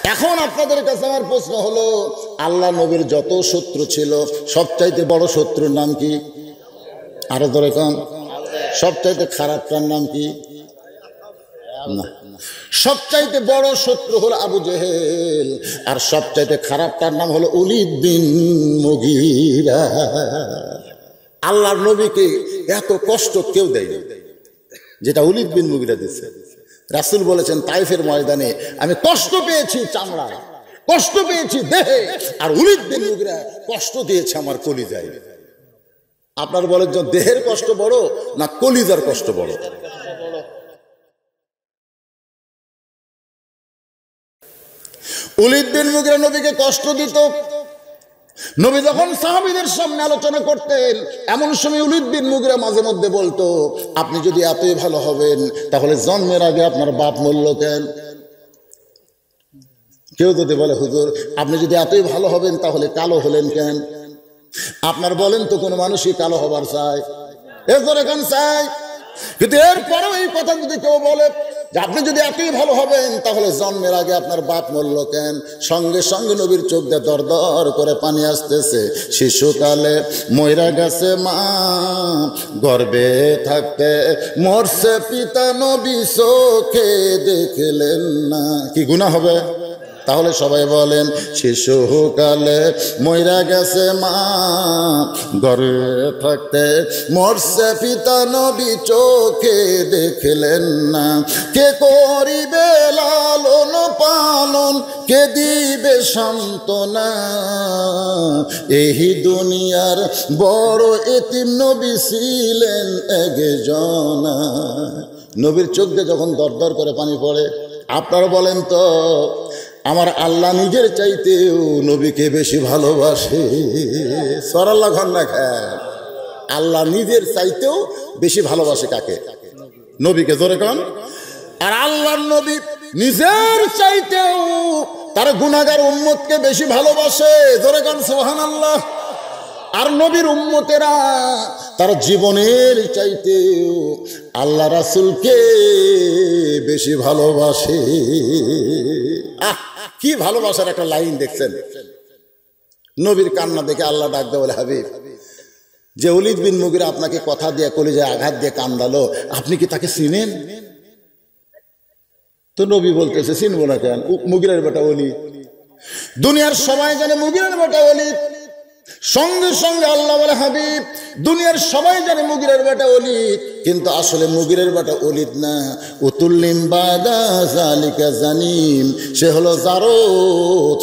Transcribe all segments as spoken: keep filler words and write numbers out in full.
এখন আপনাদের কাছে আমার প্রশ্ন হলো, আল্লাহ নবীর যত শত্রু ছিল সবচাইতে বড় শত্রুর নাম কি? আরো ধরে কন। সবচাইতে খারাপটার নাম কি? না, সবচাইতে বড় শত্রু হলো আবু জেহেল, আর সবচাইতে খারাপটার নাম হলো ওলীদ বিন মুগীরা। আল্লাহর নবীকে এত কষ্ট কেউ দেয়নি যেটা ওলীদ বিন মুগীরা দিচ্ছে। রাসূল বলেছেন তাইফের ময়দানে আমি কষ্ট পেয়েছি চামড়ায়, কষ্ট পেয়েছি দেহে, আর ওলীদ বিন মুগীরা কষ্ট দিয়েছে আমার কলিজায়। আপনার বলেন যে দেহের কষ্ট বড় না কলিজার কষ্ট বড়? ওলীদ বিন মুগীরা নবীকে কষ্ট দিত। নবী যখন সাহাবীদের সামনে আলোচনা করতেন, এমন সময় ওলীদ বিন মুগীরা মাঝে মধ্যে বলতো, আপনি যদি এতই ভালো হবেন তাহলে জন্মের আগে আপনার বাপ মরল কেন? কেউ যদি বলে হুজুর আপনি যদি এতই ভালো হবেন তাহলে কালো হলেন কেন? আপনার বলেন তো কোনো মানুষই কালো হবার চায়? এরপরে কেন চাই? কিন্তু এরপরেও এই কথা যদি কেউ বলে যে আপনি যদি এতই ভালো হবেন তাহলে জন্মের আগে আপনার বাপ মরল কেন, সঙ্গে সঙ্গে নবীর চোখ দিয়ে দর দর করে পানি আসতেছে। শিশুকালে মইরা গেছে মা, গর্ভে থাকতে মরছে পিতা, নবী চোখে দেখলেন না। কি গুনাহ হবে? তাহলে সবাই বলেন শিশুকালে মইরা গেছে মা, গর্ভে থাকতে মরছে পিতা, নবী চোখে দেখলেন না। কে করিবে লালন পালন, কে দিবে সান্ত্বনা, এই দুনিয়ার বড় এতিম নবী ছিলেন একজনা। নবীর চোখ দিয়ে যখন দরদর করে পানি পড়ে, আপনারা বলেন তো আমার আল্লাহ নিজের চাইতেও নবীকে বেশি ভালোবাসে। সরাল্লাহ ঘন্না খায়, আল্লাহ নিজের চাইতেও বেশি ভালোবাসে কাকে? নবীকে। জোরে কন। আর আল্লাহর নবী নিজের চাইতেও তার গুনাহগার উম্মতকে বেশি ভালোবাসে। জোরে কন সুবহানাল্লাহ। আর নবীর উম্মতেরা তার জীবনের চাইতেও আল্লাহ রাসূলকে বেশি ভালোবাসে। আহ কি ভালোবাসার একটা লাইন দেখছেন। নবীর কান্না দেখে আল্লাহ ডাক দেয়, বলে হাবিব, যে ওলীদ বিন মুগীরা আপনাকে কথা দিয়ে কলিজায় আঘাত দিয়ে কান্দালো, আপনি কি তাকে চিনেন? তো নবী বলতেছে চিনবো না কেন, মুগীরার বেটা ওলীদ। দুনিয়ার সবাই জানে মুগীরার বেটা ওলীদ। সঙ্গে সঙ্গে আল্লাহ বলে হাবিব, দুনিয়ার সবাই জানে মুগীরার বেটা ওলীদ, কিন্তু আসলে মুগীরার বেটা ওলীদ না, উতুল্লিম বাদা জালিকা জানিম, সে হলো জারদ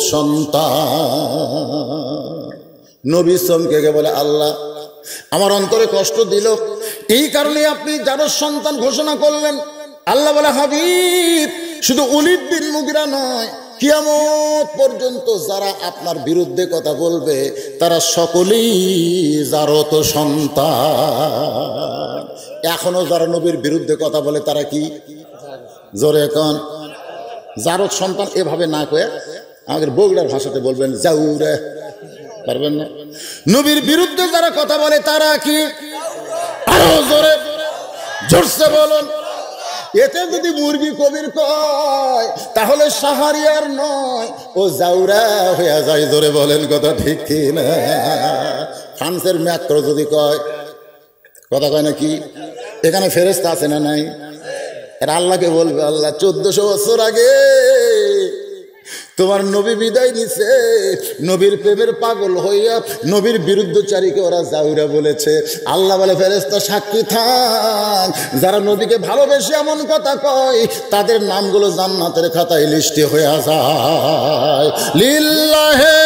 সন্তান। নবী চমকে বলে আল্লাহ আমার অন্তরে কষ্ট দিল, এই কারণে আপনি জারদ সন্তান ঘোষণা করলেন। আল্লাহ বলে হাবিব শুধু ওলীদ বিন মুগীরা নয়, কিয়ামত পর্যন্ত যারা আপনার বিরুদ্ধে কথা বলবে তারা সকলেই জারদ সন্তান। এখনো যারা নবীর বিরুদ্ধে কথা বলে তারা কি? জোরে এখন জারদ সন্তান। এভাবে না কয়ে আমাদের বগুড়ার ভাষাতে বলবেন জাউরে, পারবেন না? নবীর বিরুদ্ধে যারা কথা বলে তারা কি? আরো জোরে জোরসে বলুন। এতে যদি মুরগি কবির কয় তাহলে সাহারিয়ার নয়, ও জাউরা হয়ে যায়। ধরে বলেন কথা ঠিক কি না? ফ্রান্সের ম্যাক্রো যদি কয়, কথা কয় নাকি? এখানে ফেরেশতা আছে না নাই? এর আল্লাহকে বলবে, আল্লাহ চোদ্দশো বছর আগে তোমার নবী বিদায় নিছে, নবীর প্রেমের পাগল হইয়া নবীর বিরুদ্ধচারীকে ওরা জাউরা বলেছে। আল্লাহ বলে ফেরেশতা সাক্ষী থাক, যারা নবীকে ভালোবেসে এমন কথা কয় তাদের নামগুলো জান্নাতের খাতায় লিস্টে হয়ে যায়। লিল্লাহে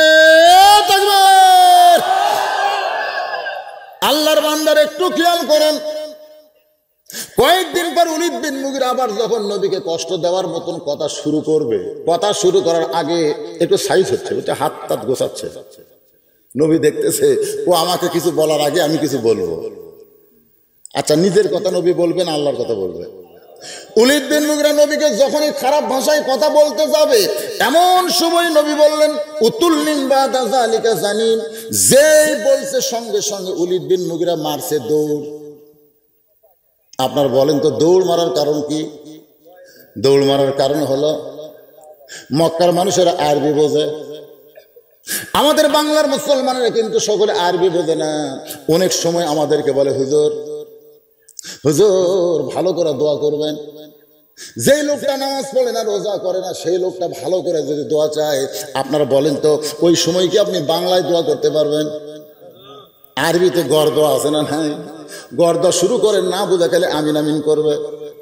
তাকবীর। আল্লাহর বান্দার একটু খেয়াল করেন, কয়েকদিন পর ওলীদ বিন মুগীরা আবার যখন নবীকে কষ্ট দেওয়ার মতন কথা শুরু করবে, কথা শুরু করার আগে একটু সাইজ হচ্ছে, ওটা হাত তাত গোছাচ্ছে। নবী দেখতেছে ও আমাকে কিছু বলার আগে আমি কিছু বলবো। আচ্ছা নিজের কথা নবী বলবেন, আল্লাহর কথা বলবে। ওলীদ বিন মুগীরা নবীকে যখনই খারাপ ভাষায় কথা বলতে যাবে, এমন সময় নবী বললেন উতুল্লিম বাদা যালিকা জানিম, যেই বলছে সঙ্গে সঙ্গে ওলীদ বিন মুগীরা মারছে দৌড়। আপনার বলেন তো দৌড় মারার কারণ কি? দৌড় মারার কারণ হলো মক্কার মানুষেরা আরবি বোঝে, আমাদের বাংলার মুসলমানেরা কিন্তু সকলে আরবি বোঝে না। অনেক সময় আমাদেরকে বলে হুজুর হুজুর ভালো করে দোয়া করবেন। যেই লোকটা নামাজ পড়ে না, রোজা করে না, সেই লোকটা ভালো করে যদি দোয়া চায়, আপনারা বলেন তো ওই সময় কি আপনি বাংলায় দোয়া করতে পারবেন? আরবিতে গড় দোয়া আছে না নাই? গড় দোয়া শুরু করে না বুঝে গেলে আমিন আমিন করবে।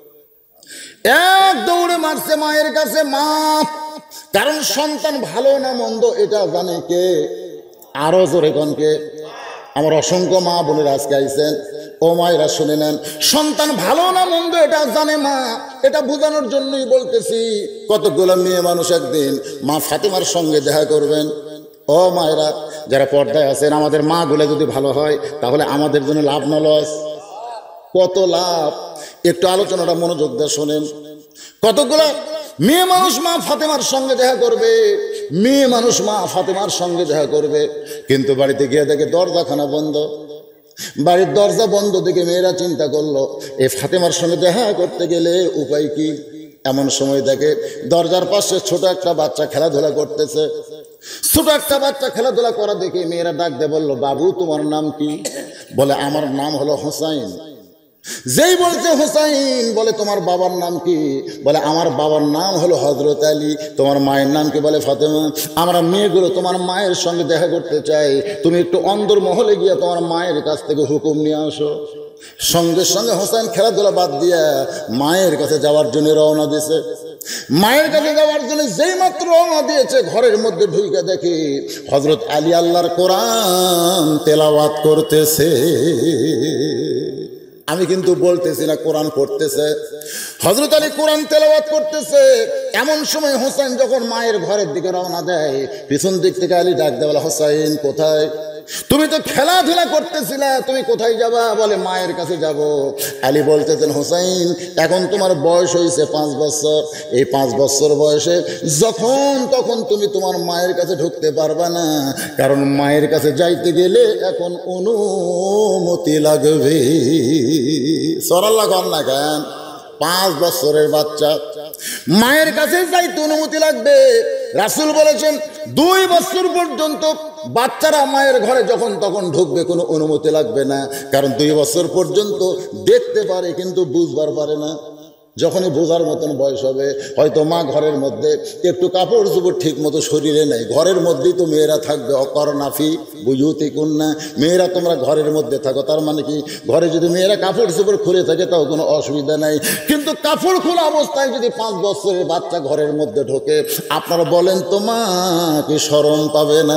এক দৌড়ে মারছে মায়ের কাছে, মা, কারণ সন্তান ভালো না মন্দ এটা জানে কে? আরো জোরে কনকে। আমার অসংখ্য মা বোনের আজকে আইছেন, ও মায়েরা শুনে নেন, সন্তান ভালো না মন্দ এটা জানে মা, এটা বোঝানোর জন্যই বলতেছি। কতগুলো মেয়ে মানুষ একদিন মা ফাতেমার সঙ্গে দেখা করবেন। ও মায়েরা যারা পর্দায় আছেন, আমাদের মা গুলো যদি ভালো হয় তাহলে আমাদের জন্য লাভ না লস? কত লাভ, একটু আলোচনাটা মনোযোগ দিয়ে শোনেন। কতগুলো মেয়ে মানুষ মা ফাতেমার সঙ্গে দেখা করবে, মেয়ে মানুষ মা ফাতেমার সঙ্গে দেখা করবে, কিন্তু বাড়িতে গিয়ে দেখে দরজাখানা বন্ধ। বাড়ির দরজা বন্ধ দেখে মেয়েরা চিন্তা করলো এই ফাতেমার সঙ্গে দেখা করতে গেলে উপায় কি? এমন সময় দেখে দরজার পাশে ছোট একটা বাচ্চা খেলাধুলা করতেছে। ছোট একটা বাচ্চা খেলাধুলা করা দেখে মেয়েরা ডাক দিয়ে বললো, বাবু তোমার নাম কি? বলে আমার নাম হলো হোসাইন। যেই বলছে হোসাইন, বলে তোমার বাবার নাম কি? বলে আমার বাবার নাম হলো হযরত আলী। তোমার মায়ের নাম কি? বলে ফাতেমা। আমরা মেয়েগুলো তোমার মায়ের সঙ্গে দেখা করতে চাই, তুমি একটু অন্দর মহলে গিয়ে তোমার মায়ের কাছ থেকে হুকুম নিয়ে আসো। সঙ্গে সঙ্গে হোসেন খেলাধুলা বাদ দিয়া মায়ের কাছে যাওয়ার জন্য রওনা দিয়েছে। মায়ের কাছে যাওয়ার জন্য যেই মাত্র রওনা দিয়েছে, ঘরের মধ্যে ঢুকে দেখি হযরত আলী আল্লাহর কোরআন তেলাওয়াত করতেছে। আমি কিন্তু বলতেছি না, কোরআন পড়তেছে। হযরত আলী কোরআন তেলাওয়াত করতেছে। এমন সময় হোসেন যখন মায়ের ঘরের দিকে রওনা দেয়, পিছন দিক থেকে আলী ডাক দেয়, বলে হোসেন কোথায়? তুমি তো খেলাধুলা করতেছিলে, তুমি কোথায় যাবা? বলে মায়ের কাছে যাব। আলী বলতেছেন, হোসেন এখন তোমার বয়স হয়েছে পাঁচ বছর, এই পাঁচ বছর বয়সে যখন তখন তুমি তোমার মায়ের কাছে ঢুকতে পারবা না, কারণ মায়ের কাছে যাইতে গেলে এখন অনুমতি লাগবে। সরাল্লা কর না কেন? পাঁচ বছরের বাচ্চা মায়ের কাছে যাইতে অনুমতি লাগবে। রাসূল বলেছেন দুই বছর পর্যন্ত বাচ্চারা মায়ের ঘরে যখন তখন ঢুকবে, কোনো অনুমতি লাগবে না, কারণ দুই বছর পর্যন্ত দেখতে পারে কিন্তু বুঝবার পারে না। যখনই বোঝার মতন বয়স হবে, হয়তো মা ঘরের মধ্যে একটু কাপড় চোপড় ঠিক মতো শরীরে নেই, ঘরের মধ্যেই তো মেয়েরা থাকবে। অকরনাফি বুয়ুতিকুন্না, মেয়েরা তোমরা ঘরের মধ্যে থাকো। তার মানে কি, ঘরে যদি মেয়েরা কাপড় চোপড় খুলে থাকে তাও কোনো অসুবিধা নাই, কিন্তু কাপড় খোলা অবস্থায় যদি পাঁচ বছরের বাচ্চা ঘরের মধ্যে ঢোকে, আপনারা বলেন তো মা কি শরম পাবে না?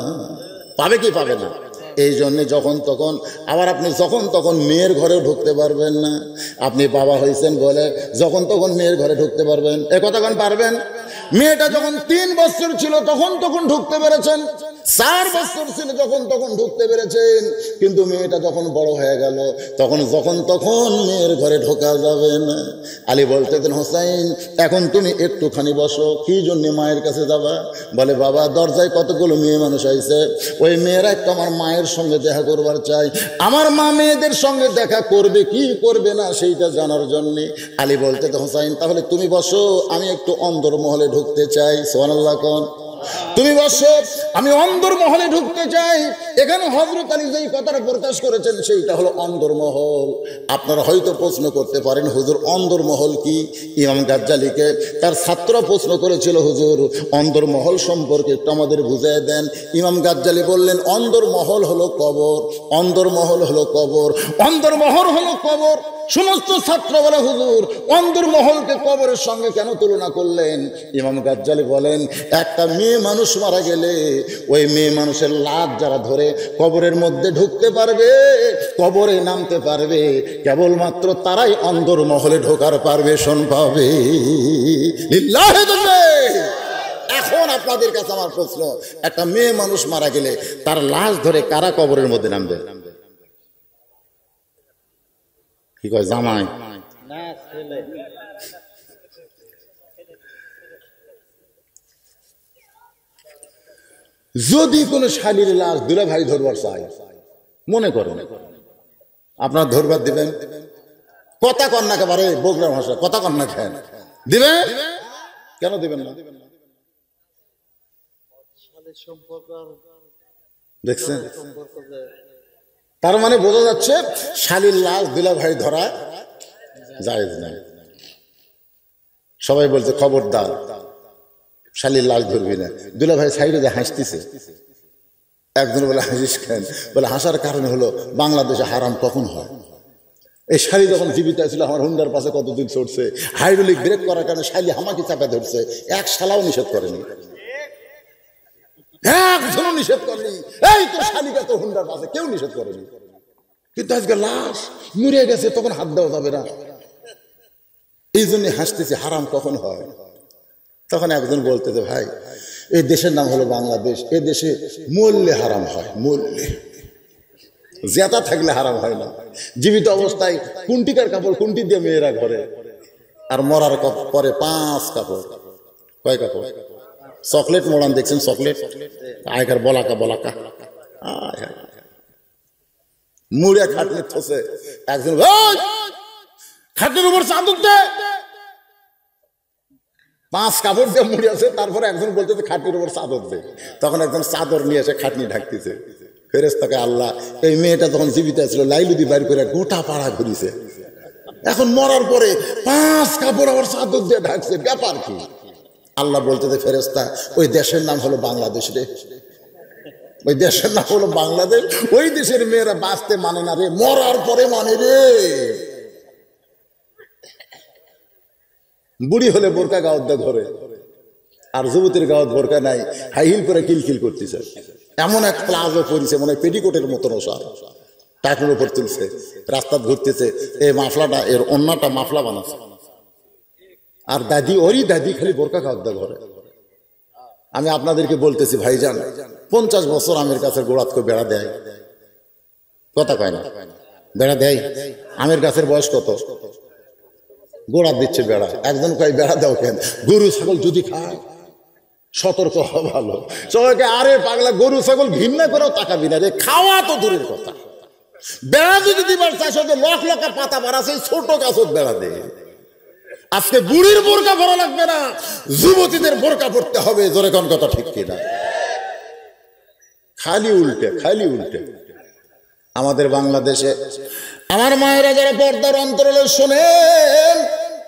পাবে কি পাবে না? এই জন্যে যখন তখন, আবার আপনি যখন তখন মেয়ের ঘরেও ঢুকতে পারবেন না। আপনি বাবা হয়েছেন বলে যখন তখন মেয়ের ঘরে ঢুকতে পারবেন, এ কতক্ষণ পারবেন? মেয়েটা যখন তিন বছর ছিল তখন তখন ঢুকতে পেরেছেন, চার বছর ছিল যখন তখন ঢুকতে পেরেছেন, কিন্তু মেয়েটা যখন বড় হয়ে গেল তখন যখন তখন মেয়ের ঘরে ঢোকা যাবে না। আলী বলতেছেন, হোসাইন এখন তুমি একটুখানি বসো। কি জন্য মায়ের কাছে যাবা? বলে বাবা দরজায় কতগুলো মেয়ে মানুষ আইছে, ওই মেয়েরা একটু আমার মায়ের সঙ্গে দেখা করবার চাই। আমার মা মেয়েদের সঙ্গে দেখা করবে কি করবে না সেইটা জানার জন্যে। আলী বলতে, হোসাইন তাহলে তুমি বসো, আমি একটু অন্দর মহলে ঢুকতে চাই। সুবহানাল্লাহ কোন? তুমি বসো, আমি অন্দর মহলে ঢুকতে চাই। এখানে হযরত আলী যেই কথাটা প্রকাশ করেছেন সেইটা হলো অন্দরমহল। আপনারা হয়তো প্রশ্ন করতে পারেন, হুজুর অন্দরমহল কি? ইমাম গাজ্জালীকে তার ছাত্ররা প্রশ্ন করেছিল, হুজুর অন্দরমহল সম্পর্কে একটু আমাদের বুঝিয়ে দেন। ইমাম গাজ্জালী বললেন, অন্দরমহল হলো কবর, অন্দরমহল হলো কবর, অন্দরমহল হলো কবর। সমস্ত ছাত্র বলে, হুজুর অন্দরমহলকে কবরের সঙ্গে কেন তুলনা করলেন? ইমাম গাজ্জালী বলেন, একটা মেয়ে মানুষ মারা গেলে ওই মেয়ে মানুষের লাশ যারা ধরে কবরের মধ্যে ঢুকতে পারবে, কবরে নামতে পারবে, কেবলমাত্র তারাই অন্দরমহলে ঢোকার পারমিশন পাবে। এখন আপনাদের কাছে আমার প্রশ্ন, একটা মেয়ে মানুষ মারা গেলে তার লাশ ধরে কারা কবরের মধ্যে নামবে? কি কয় জামাই? যদি কোনো শালীর লাশ দুলা ভাই ধরবার চাই, মনে করেন আপনার ধরবার দিবেন? কথা কন্যা একেবারে বগুড়ার ভাষা, কথা কন্যা খেন দিবেন? কেন দিবেন না? দেখছেন? তার মানে বোঝা যাচ্ছে শালীর লাশ দুলা ভাই ধরা জায়েজ নাই। সবাই বলছে খবরদার শালীর লাশ ধরবি না। দুলা ভাই সাইডে যে হাসতেছে, একজন বলে হাসিস কেন? বলে হাসার কারণ হলো বাংলাদেশে হারাম কখন হয়? এই শালি যখন জীবিত ছিল আমার হুন্ডার পাশে কতদিন চড়ছে, হাইড্রোলিক ব্রেক করার কারণে শালি হামাকি চাপা ধরছে, এক শালাও নিষেধ করেনি, একজনও নিষেধ করেনি। এই তো শালিকা তো হুন্ডার পাশে কেউ নিষেধ করেনি, কিন্তু আজকে লাশ মরে গেছে তখন হাত দেওয়া যাবে না। এই জন্য হাসতেছে হারাম কখন হয়। তখন একজন বলতেছে ভাই এই দেশের নাম হলো বাংলাদেশ, এ দেশে মরলে হারাম হয়, মরলে, জেতা থাকলে হারাম হয় না। জীবিত অবস্থায় কুন্টিকার কাপড় কুন্টি দিয়ে মেয়েরা ঘরে, আর মরার পরে পাঁচ কাপড়। কয় কাপড়? চকলেট মোড়ান দেখছেন? চকলেট আগেকার বলাকা বলাকা মুড়ে খাটনি থসে, একজন খাটনির উপর চাদর দে, পাঁচ কাপড় দিয়ে মুড়ে আছে, তারপরে একজন বলতেছে খাটনির উপর চাদর দে। তখন একজন চাদর নিয়ে এসে খাটনি ঢাকতেছে। ফেরেশতাকে আল্লাহ, এই মেয়েটা তখন জীবিত ছিল লাইলুদি বাইর করে গোটা পাড়া ঘুরিছে, এখন মরার পরে পাঁচ কাপড় আবার চাদর দিয়ে ঢাকছে, ব্যাপার কি? আল্লাহ বলতেছে ফেরেশতা ওই দেশের নাম হলো বাংলাদেশ রে, ওই দেশের নাম হলো বাংলাদেশ, ওই দেশের মেয়েরা বাঁচতে মানে না রে, মরার পরে মানে রে। বুড়ি হলে বোরকা গাওয়াত দেয় ঘরে, আর যুবতীর গাওয়াত বোরকা নাই, হাই হিল করে কিলকিল করতেছে, এমন এক প্লাজো পরিছে মনে হয় পেটিকোটের মতন, ওষা টাকুর উপর তুলছে, রাস্তা ঘুরতেছে, এই মাফলাটা এর অন্যটা মাফলা বানাচ্ছে, আর দাদি ওরই দাদি খালি বোরকা গাওয়াত দেয় ঘরে। আমি আপনাদেরকে বলতেছি ভাইজান, পঞ্চাশ বছর আমের গাছের গোড়াত করে বেড়া দেয়, কথা কয় না, বেড়া দেয়। আমের গাছের বয়স কত? গোড়া দিচ্ছে বেড়া। একজন কয় বেড়া দাও কেন? গরু ছাগল যদি খায় সতর্ক হওয়া ভালো। সবাইকে আরে পাগলা, গরু ছাগল ঘৃণা করেও তাকাবি না রে, খাওয়া তো দূরের কথা, বেড়া যদি দিবার চাষ লক লকা পাতা বাড়াছে, ছোট গাছত বেড়া দে। আজকে বুড়ির বোরকা পরা লাগবে না, যুবতীদের বোরকা পড়তে হবে, জোরে কোন কথা ঠিক কিনা? খালি উল্টে, খালি উল্টে। আমাদের বাংলাদেশে আমার মায়েরা যারা পর্দার অন্তরালে শোনেন,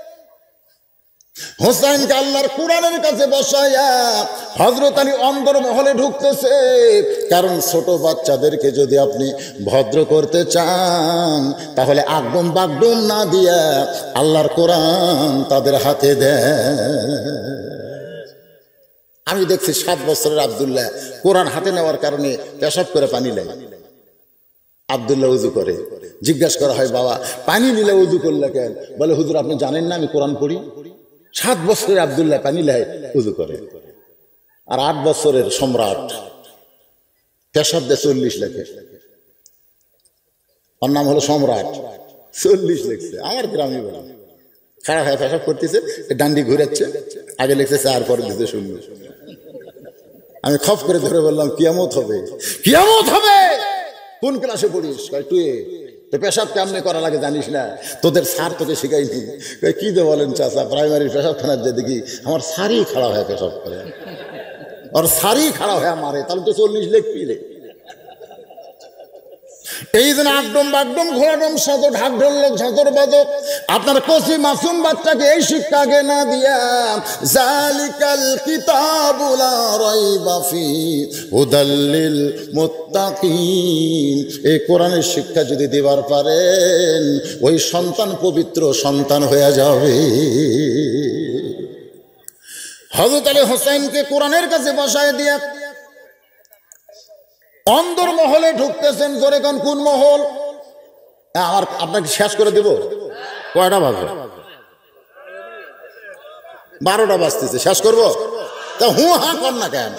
হোসাইনকে আল্লাহর কোরআনের কাছে বসাইয়া হযরত আলী অন্দর মহলে ঢুকতেছে। কারণ ছোট বাচ্চাদেরকে যদি আপনি ভদ্র করতে চান, তাহলে আগডুম বাগডুম না দিয়া আল্লাহর কোরআন তাদের হাতে দেন। আমি দেখছি সাত বছরের আব্দুল্লাহ কোরআন হাতে নেওয়ার কারণে পেশাব করে পানি নেয়। আব্দুল্লাহ উজু করে, জিজ্ঞাসা করা হয় বাবা পানি নিলে উজু করলে কেন? বলে হুজুর আপনি জানেন না আমি কোরআন পড়ি। সাত বছরের আব্দুল্লাহ পানি লেয় উজু করে। আর আট বছরের সম্রাট পেশাব দেয় চল্লিশ লেখে, ওর নাম হলো সম্রাট, চল্লিশ লেখছে। আমার গ্রামে বলা খারাপ হয়, পেশাব করতেছে, ডান্ডি ঘুরাচ্ছে, আগে লিখছে চার পরে দিতে শুনবে। আমি খপ করে ধরে বললাম কিয়ামত হবে, কিয়ামত হবে। কোন ক্লাসে পড়িস? তুই তো পেশাব কেমনে করা লাগে জানিস না? তোদের স্যার তোকে শিখাইনি। কি যে বলেন চাচা, প্রাইমারি পেশাব খানার যে দেখি আমার সারি খাড়া হয়ে পেশাব করে, আর সারি খাড়া হয়ে মারে, তাহলে তো চল্লিশ লিখবি রে। এই জন্য আগডম বাগডম ঘোড়াডম শত ঢাক ঢোলক ঝতর বাদক আপনার কচি মাসুম বাচ্চাকে এই শিক্ষা আগে না দিয়া, জালিকাল কিতাবু লা রাইবা ফি হুদাল লিল মুত্তাকিন, এই কোরআনের শিক্ষা যদি দিবার পারেন ওই সন্তান পবিত্র সন্তান হয়ে যাবে। হযরত আলী হোসেনকে কোরআনের কাছে বসায় দিয়া অন্দর মহলে ঢুকতেছেন। জোরে কোন কোন মহল? আমার আপনাকে শেষ করে দেব। কয়টা বাজে? বারোটা বাজতেছে, শেষ করবো? তা হু হা কর না কেন?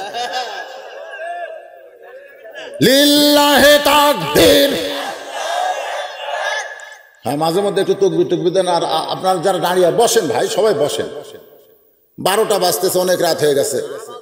লিল্লাহে তাকবীর। হ্যাঁ মাঝে মধ্যে একটু তকবির টকবির দেন। আর আপনারা যারা দাঁড়িয়ে বসেন ভাই, সবাই বসেন। বারোটা বাজতেছে, অনেক রাত হয়ে গেছে।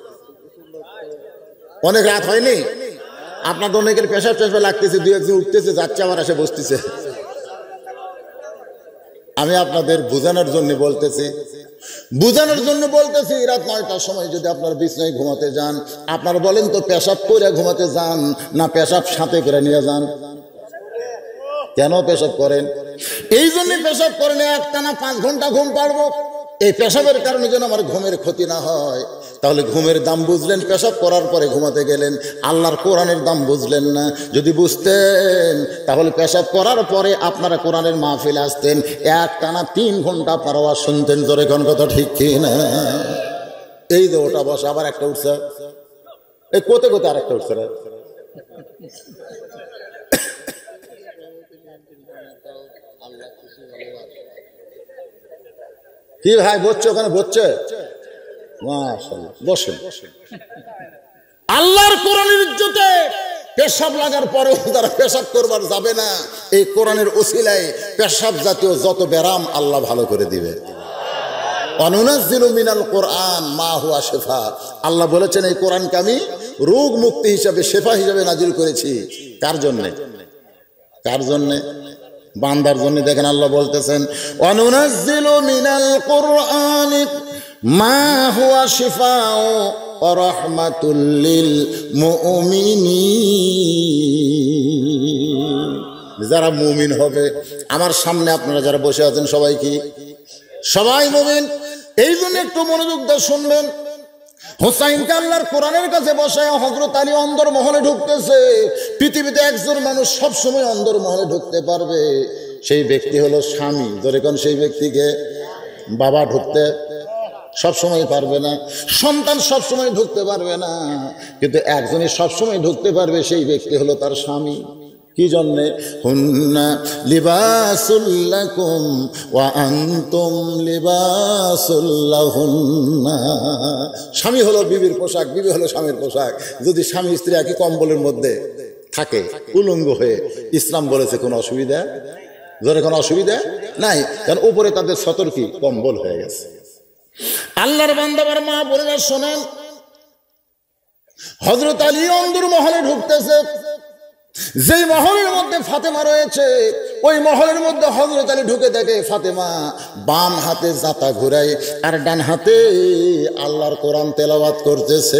অনেক রাত হয়নি? আপনাদের অনেকের পেশাব টেশাব লাগতেছে, দুই একজন উঠতেছে, যাচ্ছে, আবার এসে বসতেছে। আমি আপনাদের বোঝানোর জন্য বলতেছি, বুঝানোর জন্য বলতেছি, রাত নয়টার সময় যদি আপনার বিছানায় ঘুমাতে যান, আপনারা বলেন তো পেশাব করে ঘুমাতে যান না পেশাব সাথে করে নিয়ে যান? কেন পেশাব করেন? এই জন্য পেশাব করেন একটানা পাঁচ ঘন্টা ঘুম পারবো। এই পেশাবের কারণে যেন আমার ঘুমের ক্ষতি না হয়। তাহলে ঘুমের দাম বুঝলেন, পেশাব করার পরে ঘুমাতে গেলেন। আল্লাহর কোরআনের দাম বুঝলেন না। যদি বুঝতেন তাহলে পেশাব করার পরে আপনারা কোরআনের মাহফিলে আসতেন, একটানা তিন ঘন্টা আপনারা আওয়াজ শুনতেন। জোরে কোন কথা ঠিক কি না? এই যে ওটা বসে আবার একটা উঠছে, এই কোতে কোতে আর একটা উঠছে। কি ভাই বসছে ওখানে? বসছে? মাশাআল্লাহ, বসেন। আল্লাহর কোরআনের ইজ্জতে পেশাব লাগার পরেও তারা পেশাব করবার যাবে না। এই কোরআনের ওসিলায় পেশাব জাতীয় যত ব্যারাম আল্লাহ ভালো করে দিবে। অনুনাজ্জিলু মিনাল কোরআন মা হুয়া শিফা। আল্লাহ বলেছেন এই কোরআনকে আমি রোগ মুক্তি হিসাবে, শেফা হিসাবে নাজিল করেছি। কার জন্যে? কার জন্যে? বান্দার জন্য। দেখেন আল্লাহ বলতেছেন অনুনাজ্জিলু মিনাল কোরআনি মা হুয়া শিফাউ ওয়া রাহমাতুল লিল মুমিনিন। যারা মুমিন হবে, আমার সামনে আপনারা যারা বসে আছেন সবাই কি? সবাই মুমিন। এই জন্য একটু মনোযোগ দিয়ে শুনবেন। হুসাইনকে আল্লাহর কোরআনের কাছে বসায় হযরত আলী অন্দর মহলে ঢুকতেছে। পৃথিবীতে একজন মানুষ সব সময় অন্দর মহলে ঢুকতে পারবে, সেই ব্যক্তি হলো স্বামী। ধরে কোন সেই ব্যক্তিকে? বাবা ঢুকতে সব সময় পারবে না, সন্তান সব সময় ঢুকতে পারবে না, কিন্তু একজনই সব সময় ঢুকতে পারবে, সেই ব্যক্তি হলো তার স্বামী। কি জন্যে? হুন্না লিবাসুল লাকুম ওয়া আনতুম লিবাসুল লাহুন্না। স্বামী হলো বিবির পোশাক, বিবি হলো স্বামীর পোশাক। যদি স্বামী স্ত্রী একই কম্বলের মধ্যে থাকে উলঙ্গ হয়ে, ইসলাম বলেছে কোনো অসুবিধা? ধরে কোনো অসুবিধা নাই, কারণ উপরে তাদের সতর কি কম্বল হয়ে গেছে। আল্লাহর বান্দাবার মা বোনেরা শোনেন, হযরত আলী অন্দর মহলে ঢুকতেছে। যেই মহলের মধ্যে ফাতেমা রয়েছে, ওই মহলের মধ্যে হযরত আলী ঢুকে দেখে ফাতেমা বাম হাতে জাতা ঘুরায় আর ডান হাতে আল্লাহর কোরআন তেলাওয়াত করতেছে।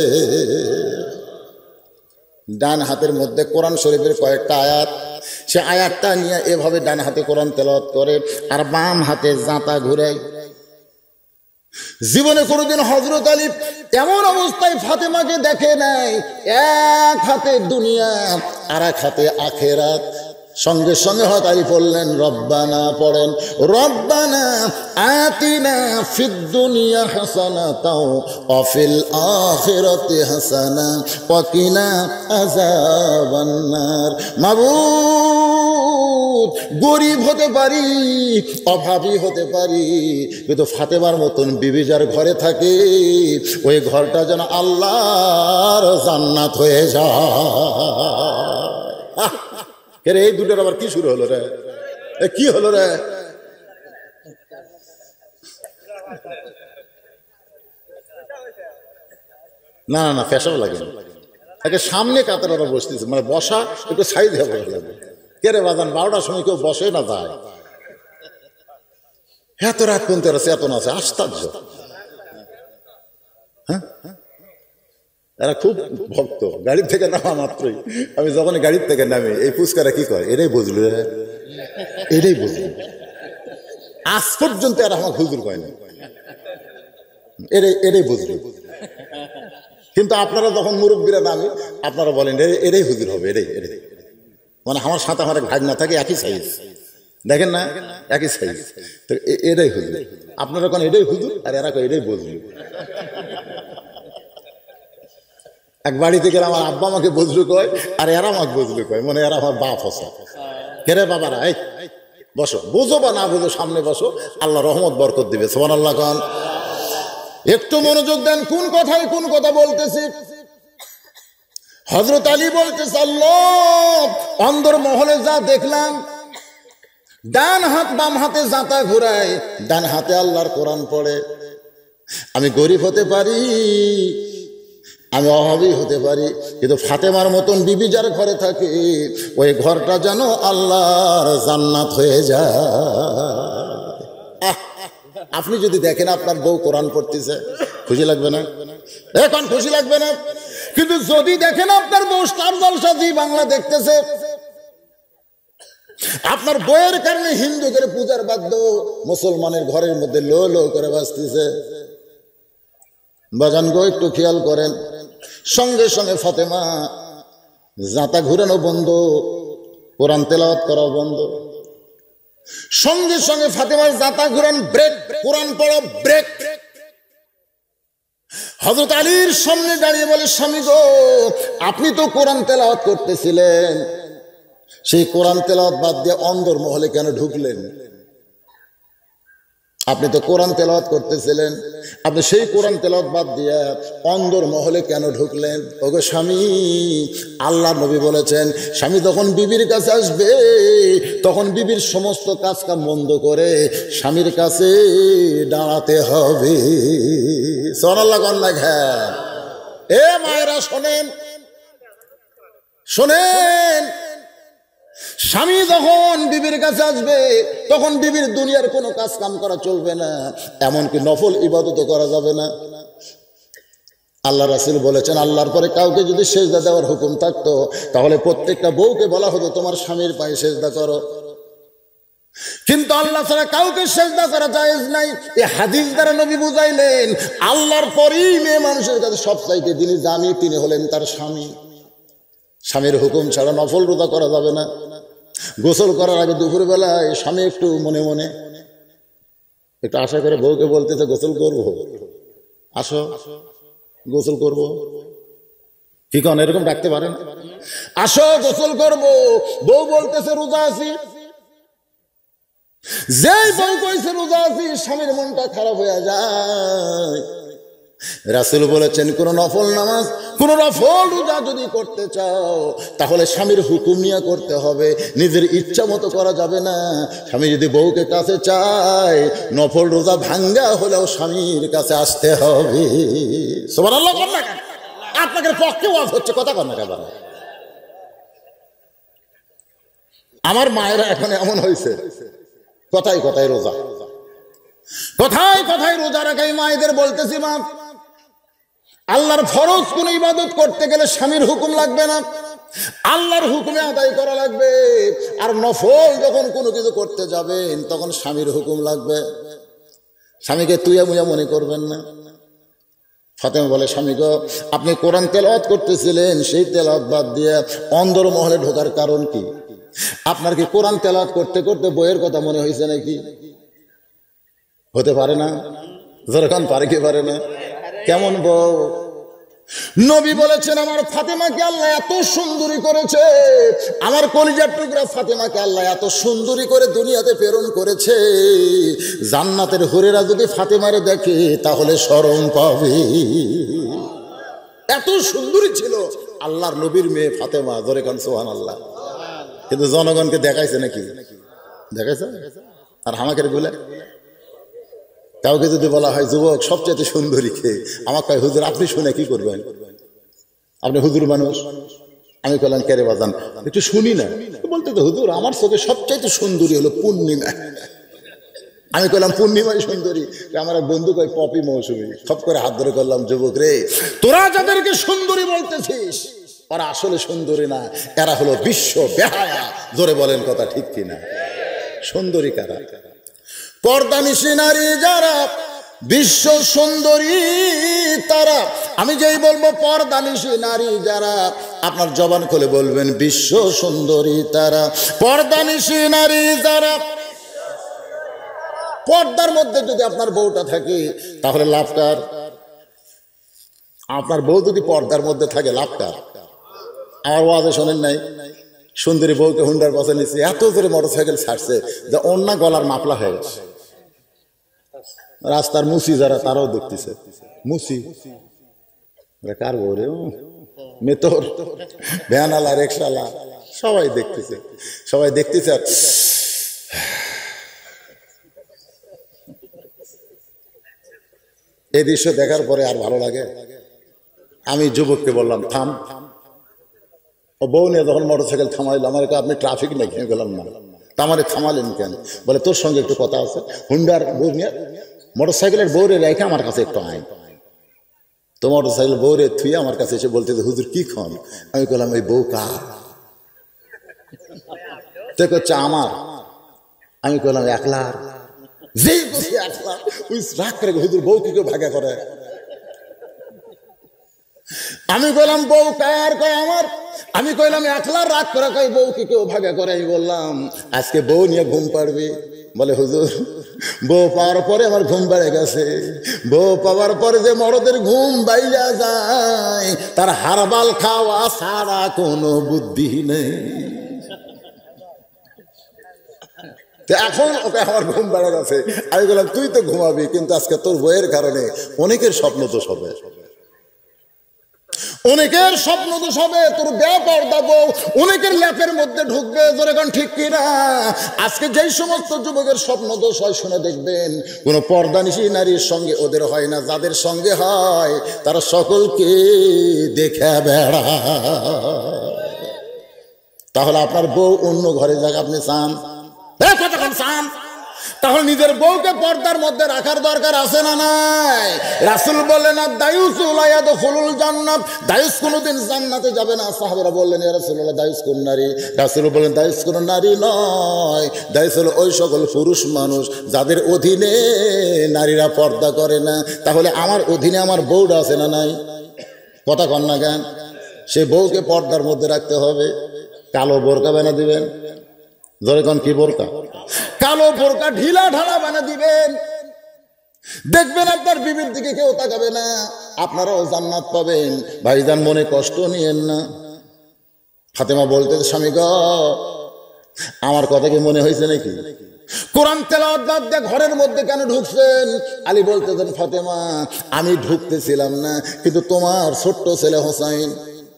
ডান হাতের মধ্যে কোরআন শরীফের কয়েকটা আয়াত, সে আয়াতটা নিয়ে এভাবে ডান হাতে কোরআন তেলাওয়াত করে আর বাম হাতে জাতা ঘুরায়। জীবনে কোনোদিন হযরত আলী এমন অবস্থায় ফাতেমাকে দেখে নাই। এক হাতে দুনিয়া আর এক হাতে আখেরাত। সঙ্গে সঙ্গে হযরত আলী পড়লেন রব্বানা, পড়েন রব্বানা আতিনা ফিদ দুনিয়া হাসানাতাও ওয়া ফিল আখিরাতি হাসানা ওয়া কিনা আযাবান নার। মাবুদ, গরিব হতে পারি, অভাবী হতে পারি, কিন্তু ফাতেমার মতন বিবি যার ঘরে থাকে, ওই ঘরটা যেন আল্লাহর জান্নাত হয়ে যায়। রে এই দুটোর আবার কি শুরু হলো রে? কি হলো রে? না না না, পেশাব লাগে না। একে সামনে কাতার ওরা বসতেছে, মানে বসা একটু সাইড হয়ে বসা লাগবে। কে রে বাজান, বারোটার সময় কেউ বসে না যায়? এত রাত পর্যন্ত এরা চেতন আছে, আশ্চর্য। হ্যাঁ, এরা খুব ভক্ত। গাড়ির থেকে নামা মাত্রই, আমি যখন গাড়ির থেকে নামি, এই পুচকারা কি করে, এটাই বুঝলো, এটাই বুঝলো। আজ পর্যন্ত এরা আমার হুজুর কয় না, এটাই এটাই বুঝলো। কিন্তু আপনারা যখন মুরব্বীরা নামি, আপনারা বলেন এটাই হুজুর হবে, এটাই এটাই। মানে আমার সাথে আমার এক ভাগ না থাকে, একই সাইজ, দেখেন না, একই সাইজ, তো এটাই হুজুর। আপনারা কোন এটাই হুজুর, আর এরা কয় এটাই বুঝলো। এক বাড়িতে গেলে আমার আব্বা আমাকে বুঝলু কয়, আর এরা আমাকে বুঝলু কয়, মানে এরা আমার বাপ হসা। কেরে বাবারা, এই বসো, বুঝো বা না বুঝো, সামনে বসো, আল্লাহ রহমত বরকত দিবে। সুবহানাল্লাহ খান। একটু মনোযোগ দেন, কোন কথায় কোন কথা বলতেছি। হযরত আলী বলতেছে, আল্লাহ, অন্দর মহলে যা দেখলাম, ডান হাত বাম হাতে জাতা ঘুরায়, ডান হাতে আল্লাহর কোরআন পড়ে। আমি গরিব হতে পারি, আমি অভাবী হতে পারি, কিন্তু ফাতেমার মতন বিবি যার ঘরে থাকে, ওই ঘরটা যেন আল্লাহর জান্নাত হয়ে যায়। আপনি যদি দেখেন আপনার বউ কোরআন পড়তেছে, খুশি লাগবে না? এখন খুশি লাগবে না? কিন্তু যদি দেখেন আপনার বউ স্টার জলসা জি বাংলা দেখতেছে, আপনার বইয়ের কারণে হিন্দুদের পূজার বাদ্য মুসলমানের ঘরের মধ্যে লো লো করে বাজতেছে, বাজান গো একটু খেয়াল করেন। সঙ্গে সঙ্গে ফাতেমা জাতা ঘুরানো বন্ধ, কোরআন তেলাওয়াত করা বন্ধ। সঙ্গে সঙ্গে ফাতেমার জাতা ঘুরান ব্রেক, কোরআন পড়া ব্রেক। হযরত আলীর সামনে দাঁড়িয়ে বলে, স্বামী গো আপনি তো কোরআন তেলাওয়াত করতেছিলেন, সেই কোরআন তেলাওয়াত বাদ দিয়ে অন্দর মহলে কেন ঢুকলেন? আপনি তো কোরআন তেলাওয়াত করতেছিলেন, আপনি সেই কোরআন তেলাওয়াত বাদ দিয়ে অন্দর মহলে কেন ঢুকলেন? ওগো স্বামী, আল্লাহ নবী বলেছেন স্বামী যখন বিবির কাছে আসবে তখন বিবির সমস্ত কাজ কাম বন্ধ করে স্বামীর কাছে দাঁড়াতে হবে। সুবহানাল্লাহ কন্যা ঘ্যান। এ মায়েরা শোনেন, শোনেন, স্বামী যখন বিবির কাছে আসবে তখন বিবির দুনিয়ার কোনো কাজ কাম করা চলবে না, এমনকি নফল ইবাদতও করা যাবে না। আল্লাহ রাসূল বলেছেন আল্লাহর পরে কাউকে যদি সেজদা দেওয়ার হুকুম থাকতো তাহলে প্রত্যেকটা বউকে বলা হতো তোমার স্বামীর পায়ে সেজদা করো, কিন্তু আল্লাহ ছাড়া কাউকে সেজদা করা জায়েজ নাই। এই হাদিস দ্বারা নবী বুঝাইলেন আল্লাহর পরেই মেয়ে মানুষের কাছে সবচাইতে যিনি দামি তিনি হলেন তার স্বামী। স্বামীর হুকুম ছাড়া নফল রোজা করা যাবে না। গোসল করার আগে দুপুর বেলায় স্বামী একটু মনে মনে একটু আশা করে বউকে বলতেছে গোসল করবো, আসো গোসল করবো, কি কারণ এরকম ডাকতে পারেন, আসো গোসল করবো। বউ বলতেছে রোজা আছি। যেই বউ কইছে রোজা আছি স্বামীর মনটা খারাপ হয়ে যায়। রাসূল বলেছেন কোন নফল নামাজ, কোন নফল রোজা যদি করতে চাও তাহলে স্বামীর হুকুম নিয়ে করতে হবে, নিজের ইচ্ছা মতো করা যাবে না। স্বামী যদি বউকে কাছে চায় নফল রোজা ভাঙ্গা হলেও স্বামীর কাছে আসতে হবে। সুবহানাল্লাহ। আপনাদের পক্ষে ওয়াজ হচ্ছে, কথা কন না কেন? আমার মায়েরা এখন এমন হয়েছে কথাই কথাই রোজা, কথায় কথায় রোজা রাখাই মায়েদের বলতেছি মা, আল্লাহর ফরজ কোন ইবাদত করতে গেলে স্বামীর হুকুম লাগবে না, আল্লাহর হুকুমে আদায় করা লাগবে। আর নফল যখন কোনো কিছু করতে যাবেন তখন স্বামীর হুকুম লাগবে। স্বামীকে তুইয়া মুইয়া মনে করবেন না। ফাতেমা বলে স্বামী গো আপনি কোরআন তেলাওয়াত করতেছিলেন, সেই তেলাওয়াত বাদ দিয়ে অন্দর মহলে ঢোকার কারণ কি? আপনার কি কোরআন তেলাওয়াত করতে করতে বইয়ের কথা মনে হয়েছে নাকি? হতে পারে না? যখন পারে কি পারে না? কেমন বউ? নবী বলেছেন আমার ফাতেমাকে আল্লাহ এত সুন্দরী করেছে, আমার কলিজার টুকরা ফাতেমাকে আল্লাহ এত সুন্দরী করে দুনিয়াতে প্রেরণ করেছে, জান্নাতের হুরেরা যদি ফাতেমারে দেখে তাহলে শরম পাবে। এত সুন্দরী ছিল আল্লাহর নবীর মেয়ে ফাতেমা, ধরে কান সুবহানাল্লাহ। কিন্তু জনগণকে দেখাইছে নাকি? দেখাইছে? আর হামাকের গুলা কাউকে যদি বলা হয় যুবক সবচেয়ে সুন্দরী কে, আমার কয় হুজুর আপনি শুনে কি করবেন, আপনি হুজুর মানুষ। আমি বললাম কেরে বাজান একটু শুনি না, বলতে তো হুজুর আমার চোখে সবচাইতে সুন্দরী হলো পূর্ণিমা। আমি কইলাম পূর্ণিমাই সুন্দরী? আমার এক বন্ধু কয় পপি মৌসুমী। সব করে হাত ধরে করলাম যুবক রে, তোরা যাদেরকে সুন্দরী বলতেছিস ওরা আসলে সুন্দরী না, এরা হলো বিশ্ব বেহায়া। জোরে বলেন কথা ঠিক কিনা? সুন্দরী কারা? পর্দানিশী নারী যারা বিশ্ব সুন্দরী তারা। আমি যেই বলবো পর্দানিশী নারী যারা, আপনার জবান খুলে বলবেন বিশ্ব সুন্দরী তারা। পর্দানিশী নারী যারা, পর্দার মধ্যে যদি আপনার বউটা থাকে তাহলে লাভ কার? আপনার বউ যদি পর্দার মধ্যে থাকে লাভ কার? আমার ওয়াজে শোনেন নাই সুন্দরী বউকে হুন্ডার পাশে নিচ্ছে, এত জোরে মোটরসাইকেল ছাড়ছে যে অন্য গলার মাপলা হয়ে গেছে। রাস্তার মুসি যারা তারাও দেখতেছে, মুসি কার বউ রে, মেতর ভ্যানালা রিক্সালা সবাই দেখতেছে, সবাই দেখতেছে। এই দৃশ্য দেখার পরে আর ভালো লাগে? আমি যুবককে বললাম থাম। ও বউ নিয়ে যখন মোটরসাইকেল থামাইল আমার আপনি ট্রাফিক নাকি? আমি বললাম না। তা আমারে থামালেন কেন? বলে তোর সঙ্গে একটু কথা আছে। হুন্ডার বউ নিয়ে মোটর সাইকেলের বউরে রেখে আমার কাছে একটু আয়। তো মোটর সাইকেল বউরে থুয়ে আমার কাছে এসে বলতে হুজুর কি খন? আমি বললাম এই বউ কার? তো হচ্ছে আমার। আমি বললাম একলার। যেই বলছি একলা ওই রাগ করে হুজুর বউ কি কেউ ভাগে করে? আমি কইলাম বউ কার? কয় আমার। আমি কইলাম একলা। রাগ করে কই বউ কি কেউ ভাগে করে? আমি বললাম আজকে বউ নিয়ে ঘুম পাড়বি? বলে হুজুর বউ পাওয়ার পরে আমার ঘুম বেড়ে গেছে। বউ পাওয়ার পরে যে মরদের ঘুম বাইয়া যায় তার হারবাল খাওয়া ছাড়া কোনো বুদ্ধি নেই। এখন ওকে আমার ঘুম বেড়ে গেছে। আমি বললাম তুই তো ঘুমাবি, কিন্তু আজকে তোর বইয়ের কারণে অনেকের স্বপ্ন দোষ হবে, অনেকের স্বপ্ন দোষ হবে। তোর বেপরদা বউ অনেকের ল্যাপের মধ্যে ঢুকবে। যেরকম ঠিক কিনা? আজকে যেই সমস্ত যুবকের স্বপ্ন দোষ হয় শুনে দেখবেন কোনো পর্দানিশী নারীর সঙ্গে ওদের হয় না, যাদের সঙ্গে হয় তারা সকলকে দেখে বেড়া। তাহলে আপনার বউ অন্য ঘরে যাক আপনি চান? কতক্ষণ চান? তাহলে নিজের বউকে পর্দার মধ্যে রাখার দরকার আছে না নাই? রাসূল বললেন দায়ুস লা ইয়াদখুলুল জান্নাত, দায়ুস কোনোদিন জান্নাতে যাবে না। সাহাবারা বললেন ইয়া রাসূলুল্লাহ দায়ুস কোন নারী? রাসূল বললেন দায়ুস কোন নারী নয়, দায়ুস হলো ওই সকল পুরুষ মানুষ যাদের অধীনে নারীরা পর্দা করে না। তাহলে আমার অধীনে আমার বউটা আছে না নাই? কথা কন না কেন? সেই বউকে পর্দার মধ্যে রাখতে হবে। কালো বোরকা বানা দিবেন। ধরে কোন কি বোরকা? কালো বোরকা ঢিলা ঢালা বানা দিবেন। দেখবেন আপনার বিবির দিকে কেউ তাকাবে না, আপনারাও জান্নাত পাবেন। ভাইজান মনে কষ্ট নিয়েন না। ফাতেমা বলতে স্বামী গো আমার কথা কি মনে হয়েছে নাকি? কোরআন তেলাওয়াত বাদ দিয়ে ঘরের মধ্যে কেন ঢুকছেন? আলী বলতেছেন ফাতেমা আমি ঢুকতেছিলাম না, কিন্তু তোমার ছোট্ট ছেলে হোসাইন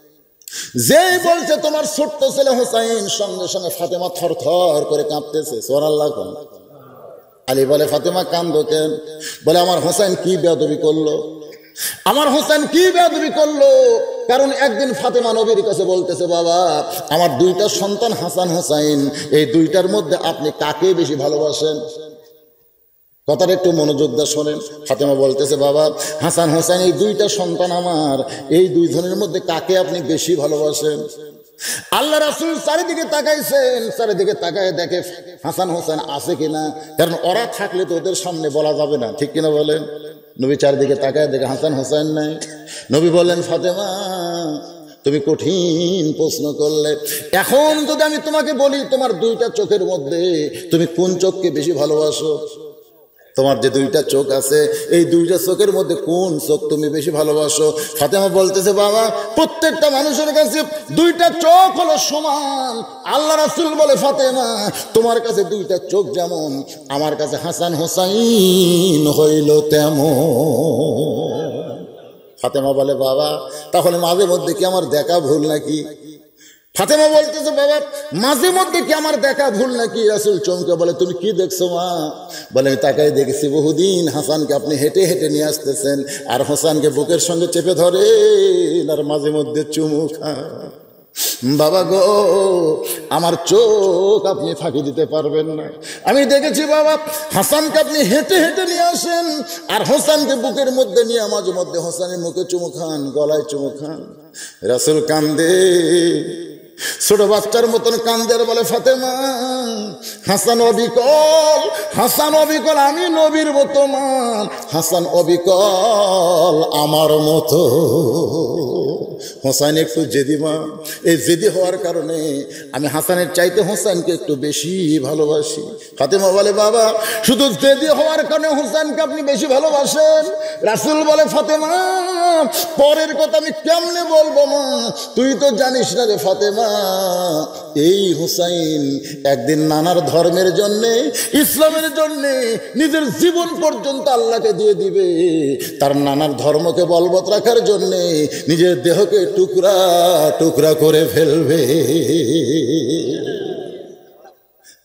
যেই বলছে তোমার ছোট্ট ছেলে হোসাইন, সঙ্গে সঙ্গে ফাতেমা থর থর করে কাঁপতেছে। সুবহানাল্লাহ। আলী বলে ফাতেমা কান্দো কেন? বলে আমার হোসাইন কি বেয়াদবি করলো, আমার হোসেন কি বেয়াদবি করলো। কারণ একদিন ফাতেমা নবীর কাছে বলতেছে বাবা আমার দুইটা সন্তান হাসান হোসাইন, এই দুইটার মধ্যে আপনি কাকে বেশি ভালোবাসেন? কথাটা একটু মনোযোগ দিয়ে শোনেন। ফাতেমা বলতেছে বাবা হাসান হোসেন এই দুইটা সন্তান আমার, এই দুইজনের মধ্যে কাকে আপনি বেশি ভালোবাসেন? আল্লাহ রাসূল চারিদিকে তাকাইছেন, চারিদিকে তাকায় দেখে হাসান হোসেন আছে কিনা, কারণ ওরা থাকলে তো ওদের সামনে বলা যাবে না, ঠিক কিনা বলেন? নবী চারিদিকে তাকায় দেখে হাসান হোসেন নাই। নবী বললেন ফাতেমা তুমি কঠিন প্রশ্ন করলে, এখন যদি আমি তোমাকে বলি তোমার দুইটা চোখের মধ্যে তুমি কোন চোখকে বেশি ভালোবাসো? তোমার যে দুইটা চোখ আছে এই দুইটা চোখের মধ্যে কোন চোখ তুমি বেশি ভালোবাসো? ফাতেমা বলতেছে বাবা প্রত্যেকটা মানুষের কাছে দুইটা চোখ হলো সমান। আল্লাহ রাসূল বলে ফাতেমা তোমার কাছে দুইটা চোখ যেমন, আমার কাছে হাসান হোসাইন হইল তেমন। ফাতেমা বলে বাবা তাহলে মাঝে মধ্যে কি আমার দেখা ভুল নাকি? ফাতেমা বলতেছে বাবা মাঝে মধ্যে কি আমার দেখা ভুল নাকি? রাসূল চমকে বলে তুমি কি দেখছো মা? বলে আমি তাকাই দেখেছি বহুদিন হাসানকে আপনি হেঁটে হেঁটে নিয়ে আসতেছেন আর হোসেনকে বুকের সঙ্গে চেপে ধরেন আর মাঝে মধ্যে চুমু খান। বাবা গো আমার চোখ আপনি ফাঁকি দিতে পারবেন না। আমি দেখেছি বাবা হাসানকে আপনি হেঁটে হেঁটে নিয়ে আসেন আর হোসেনকে বুকের মধ্যে নিয়ে মাঝে মধ্যে হোসেনের মুখে চুমু খান, গলায় চুমু খান। রাসূল কান্দে, ছোট বাচ্চার মতন কান্দের বলে ফাতেমা হাসান অবিকল, হাসান অবিকল আমি নবীর মতো মান, হাসান অবিকল আমার মতো। হোসেন একটু জেদি মা, এই জেদি হওয়ার কারণে আমি হাসানের চাইতে হোসেনকে একটু বেশি ভালোবাসি। ফাতেমা বলে বাবা শুধু জেদি হওয়ার কারণে হোসেনকে আপনি বেশি ভালোবাসেন? রাসূল বলে ফাতেমা পরের কথা আমি কেমনে বলবো মা, তুই তো জানিস না রে ফাতেমা এই হুসাইন একদিন নানার ধর্মের জন্যে ইসলামের জন্যে নিজের জীবন পর্যন্ত আল্লাহকে দিয়ে দিবে, তার নানার ধর্মকে বলবৎ রাখার জন্যে নিজের দেহকে টুকরা টুকরা করে ফেলবে।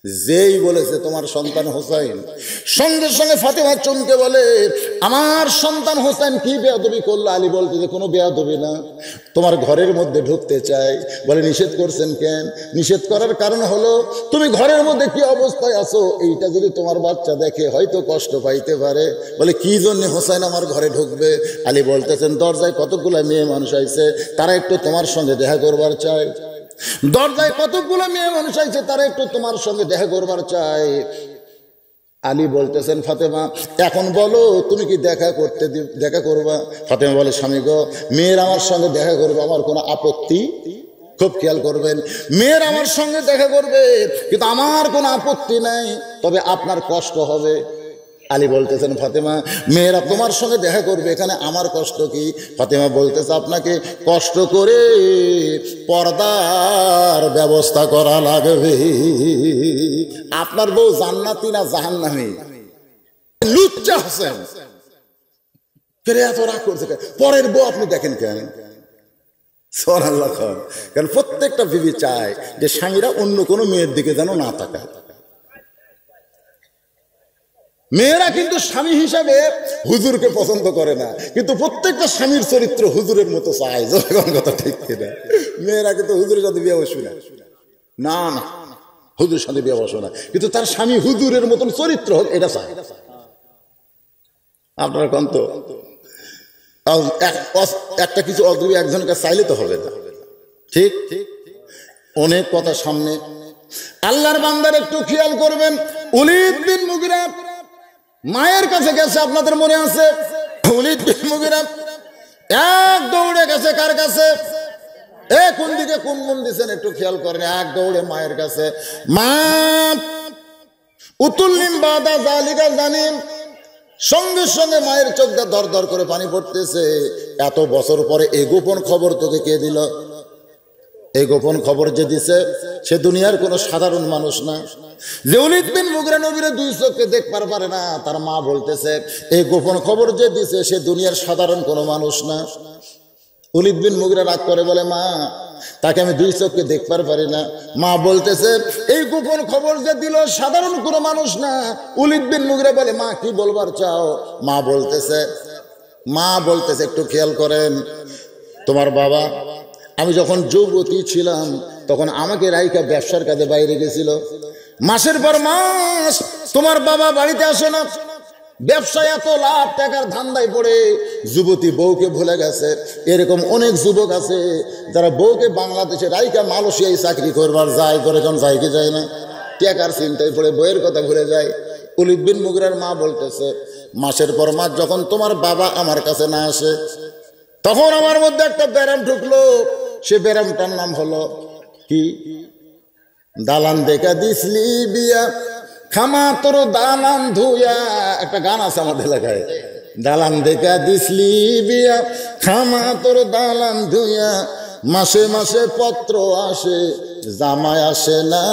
যেই বলেছে তোমার সন্তান হোসাইন, সঙ্গে সঙ্গে ফাতেমা চমকে বলে আমার সন্তান হোসেন কি বেয়াদবি করলো? আলী বলতে যে কোনো বেয়াদবি না, তোমার ঘরের মধ্যে ঢুকতে চাই। বলে নিষেধ করছেন কেন? নিষেধ করার কারণ হলো তুমি ঘরের মধ্যে কি অবস্থায় আছো এইটা যদি তোমার বাচ্চা দেখে হয়তো কষ্ট পাইতে পারে। বলে কি জন্য হোসেন আমার ঘরে ঢুকবে? আলী বলতেছেন দরজায় কতগুলো মেয়ে মানুষ আইছে, তারা একটু তোমার সঙ্গে দেখা করবার চায়। দরজায় কতগুলো মেয়ে মানুষ আইছে, তারা একটু তোমার সঙ্গে দেখা করবার চায়। আলী বলতেছেন ফাতেমা এখন বলো তুমি কি দেখা করতে দেখা করবা? ফাতেমা বলে স্বামী গো, মেয়ের আমার সঙ্গে দেখা করবে আমার কোনো আপত্তি, খুব খেয়াল করবেন, মেয়ের আমার সঙ্গে দেখা করবে কিন্তু আমার কোনো আপত্তি নাই, তবে আপনার কষ্ট হবে। আলী বলতেছেন ফাতেমা মেয়েরা তোমার সঙ্গে দেখা করবে, এখানে আমার কষ্ট কি? ফাতেমা বলতেছে আপনাকে কষ্ট করে পর্দার ব্যবস্থা করা লাগবে। আপনার বউ জান্নাতি না জাহান্নামী? লুচ্চা হোসেন কে এত রাগ করছে? পরের বউ আপনি দেখেন কেন? সুবহানাল্লাহ। কারণ প্রত্যেকটা বিবি চায় যে স্বামীরা অন্য কোনো মেয়ের দিকে যেন না তাকায়। মেয়েরা কিন্তু স্বামী হিসাবে হুজুরকে পছন্দ করে না, কিন্তু প্রত্যেকটা স্বামীর চরিত্র হুজুরের মতো চায়। যখন কথা ঠিক কিনা? মেয়েরা কিন্তু হুজুরের সাথে বিয়ে বসবে না, না না হুজুরের সাথে বিয়ে বসবে না, কিন্তু তার স্বামী হুজুরের মতন চরিত্র হোক এটা চায়। আপনার কন্ত একটা কিছু অদ্ভুত একজনকে চাইলে তো হবে না, ঠিক ঠিক অনেক কথা সামনে। আল্লাহর বান্দার একটু খেয়াল করবেন, ওলীদ বিন মুগিরা মায়ের কাছে গেছে, আপনাদের মনে আছে? ওলীদ বিন মুগিরা এক দৌড়ে গেছে কার কাছে? এ কোন দিকে কোন মন দিচ্ছেন একটু খেয়াল করেন। এক দৌড়ে মায়ের কাছে, মা উতুল্লিম বাদা জালিকা জানিম। সঙ্গে সঙ্গে মায়ের চোখটা দর দর করে পানি পড়তেছে। এত বছর পরে এই গোপন খবর তোকে কে দিল? এই গোপন খবর যে দিছে সে দুনিয়ার কোনো সাধারণ মানুষ না। যে ওলীদ বিন মুগিরা নবীর দুই চোখে দেখবার পারে না, তার মা বলতেছে এই গোপন খবর যে দিছে সে দুনিয়ার সাধারণ কোনো মানুষ না। ওলীদ বিন মুগিরা রাগ করে বলে মা তাকে আমি দুই চোখে দেখবার পারি না। মা বলতেছে এই গোপন খবর যে দিল সাধারণ কোনো মানুষ না। ওলীদ বিন মুগিরা বলে মা কি বলবার চাও? মা বলতেছে মা বলতেছে একটু খেয়াল করেন, তোমার বাবা আমি যখন যুবতী ছিলাম তখন আমাকে রাইকা ব্যবসার কাজে বাইরে গেছিল। মাসের পর মাস তোমার বাবা বাড়িতে আসে না, ব্যবসায় এত লাখ টাকার ধান্দায় পড়ে যুবতী বউকে ভুলে গেছে। এরকম অনেক যুবক আছে যারা বউকে বাংলাদেশে রাইকা মালয়েশিয়ায় চাকরি করবার যায়, করে কোন যায় কি যায় না, টাকার চিন্তায় পড়ে বইয়ের কথা ভুলে যায়। ওলীদ বিন মুগিরার মা বলতেছে মাসের পর মাস যখন তোমার বাবা আমার কাছে না আসে তখন আমার মধ্যে একটা ব্যারাম ঢুকলো। সে ব্যারামটার নাম হলো কি? দালান দেখা দিসলি বিয়া খামা তোর দালান ধুয়া। একটা গান আছে আমাদের এলাকায়, দালান দেখা দিসলি বিয়া খামা তোর দালান ধুয়া। মাসে মাসে পত্র আসে জামাই আসে না,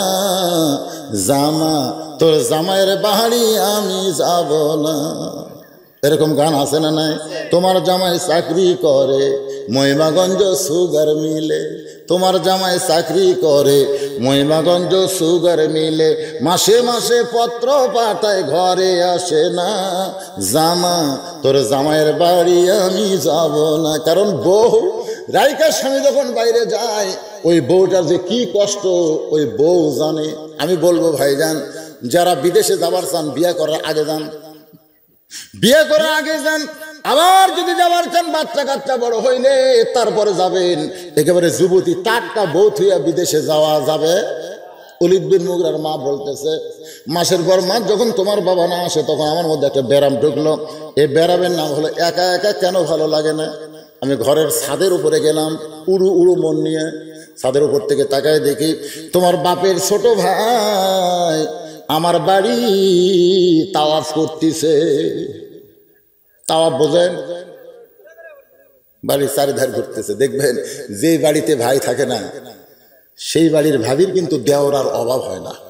জামা তোর জামাইয়ের বাড়ি আমি যাব না। এরকম গান আছে না নাই? তোমার জামাই চাকরি করে মহিমাগঞ্জ সুগার মিলে, তোমার জামাই চাকরি করে মহিমাগঞ্জ সুগার মিলে। মাসে মাসে পত্র পাঠায় ঘরে আসে না, জামা তোর জামাইয়ের বাড়ি আমি যাব না। কারণ বউ রাইকা স্বামী যখন বাইরে যায় ওই বউটার যে কি কষ্ট ওই বউ জানে। আমি বলবো ভাইজান যারা বিদেশে যাবার চান বিয়ে করার আগে যান, বিয়ে করার আগে যান। আবার যদি যাবার চান বাচ্চা কাচ্চা বড় হইলে তারপরে যাবেন। একেবারে যুবতী টাটকা বউ থুইয়া বিদেশে যাওয়া যাবে? ওলীদ বিন মুগিরার মা বলতেছে মাসের পর মাস যখন তোমার বাবা না আসে তখন আমার মধ্যে একটা ব্যারাম ঢুকলো। এই ব্যারামের নাম হলো একা একা কেন ভালো লাগে না। আমি ঘরের ছাদের উপরে গেলাম উড়ু উড়ু মন নিয়ে, ছাদের উপর থেকে তাকায় দেখি তোমার বাপের ছোট ভাই আমার বাড়ি তাওয়াফ করতেছে। তাওয়াফ বোঝেন? বাড়ির চারিধার ঘুরতেছে। দেখবেন যে বাড়িতে ভাই থাকে না সেই বাড়ির ভাবির কিন্তু দেওরার অভাব হয় না।